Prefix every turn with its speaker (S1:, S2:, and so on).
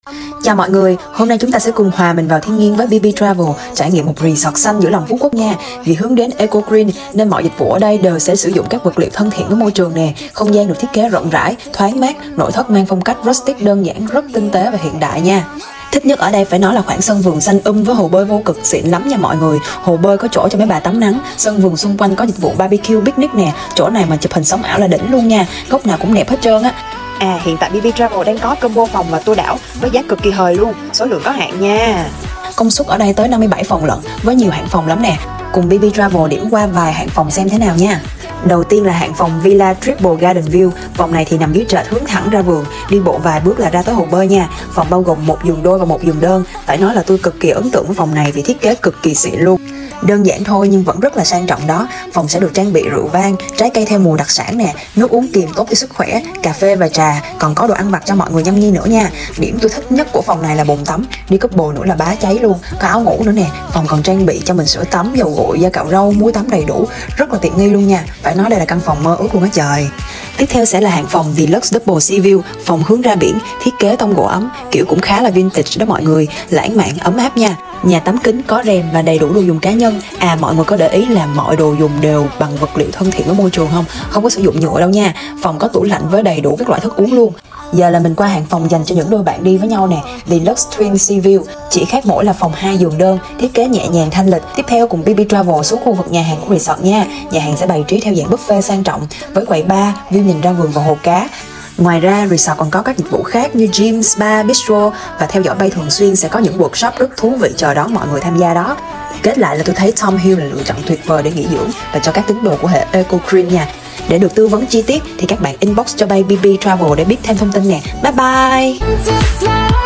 S1: Chào mọi người, hôm nay chúng ta sẽ cùng hòa mình vào thiên nhiên với BB Travel, trải nghiệm một resort xanh giữa lòng Phú Quốc nha. Vì hướng đến Eco Green nên mọi dịch vụ ở đây đều sẽ sử dụng các vật liệu thân thiện với môi trường nè. Không gian được thiết kế rộng rãi, thoáng mát, nội thất mang phong cách rustic đơn giản, rất tinh tế và hiện đại nha. Thích nhất ở đây phải nói là khoảng sân vườn xanh với hồ bơi vô cực xịn lắm nha mọi người. Hồ bơi có chỗ cho mấy bà tắm nắng, sân vườn xung quanh có dịch vụ barbecue picnic nè. Chỗ này mà chụp hình sống ảo là đỉnh luôn nha, góc nào cũng đẹp hết trơn á. Hiện tại BB Travel đang có combo phòng và tour đảo với giá cực kỳ hời luôn, số lượng có hạn nha. Công suất ở đây tới 57 phòng lận, với nhiều hạng phòng lắm nè. Cùng BB Travel điểm qua vài hạng phòng xem thế nào nha. Đầu tiên là hạng phòng Villa Triple Garden View. Phòng này thì nằm dưới trệt hướng thẳng ra vườn, đi bộ vài bước là ra tới hồ bơi nha. Phòng bao gồm một giường đôi và một giường đơn. Phải nói là tôi cực kỳ ấn tượng với phòng này vì thiết kế cực kỳ xịn luôn. Đơn giản thôi nhưng vẫn rất là sang trọng đó. Phòng sẽ được trang bị rượu vang, trái cây theo mùa đặc sản nè, nước uống kiềm tốt cho sức khỏe, cà phê và trà, còn có đồ ăn vặt cho mọi người nhâm nhi nữa nha. Điểm tôi thích nhất của phòng này là bồn tắm, đi couple nữa là bá cháy luôn, có áo ngủ nữa nè. Phòng còn trang bị cho mình sữa tắm, dầu gội, da cạo râu, muối tắm đầy đủ, rất là tiện nghi luôn nha. Phải nói đây là căn phòng mơ ước luôn á trời. Tiếp theo sẽ là hạng phòng Deluxe Double Sea View, phòng hướng ra biển, thiết kế tông gỗ ấm, kiểu cũng khá là vintage đó mọi người, lãng mạn ấm áp nha. Nhà tắm kính có rèm và đầy đủ đồ dùng cá nhân. Mọi người có để ý là mọi đồ dùng đều bằng vật liệu thân thiện với môi trường không? Không có sử dụng nhựa đâu nha. Phòng có tủ lạnh với đầy đủ các loại thức uống luôn. Giờ là mình qua hạng phòng dành cho những đôi bạn đi với nhau nè, Deluxe Twin Sea View. Chỉ khác mỗi là phòng 2 giường đơn, thiết kế nhẹ nhàng thanh lịch. Tiếp theo cùng BB Travel xuống khu vực nhà hàng của resort nha. Nhà hàng sẽ bày trí theo dạng buffet sang trọng với quầy bar, view nhìn ra vườn và hồ cá. Ngoài ra, resort còn có các dịch vụ khác như gym, spa, bistro và theo dõi bay thường xuyên sẽ có những workshop rất thú vị chờ đón mọi người tham gia đó. Kết lại là tôi thấy Tom Hill là lựa chọn tuyệt vời để nghỉ dưỡng và cho các tín đồ của hệ Eco Green nha. Để được tư vấn chi tiết thì các bạn inbox cho bay BB Travel để biết thêm thông tin nè. Bye bye!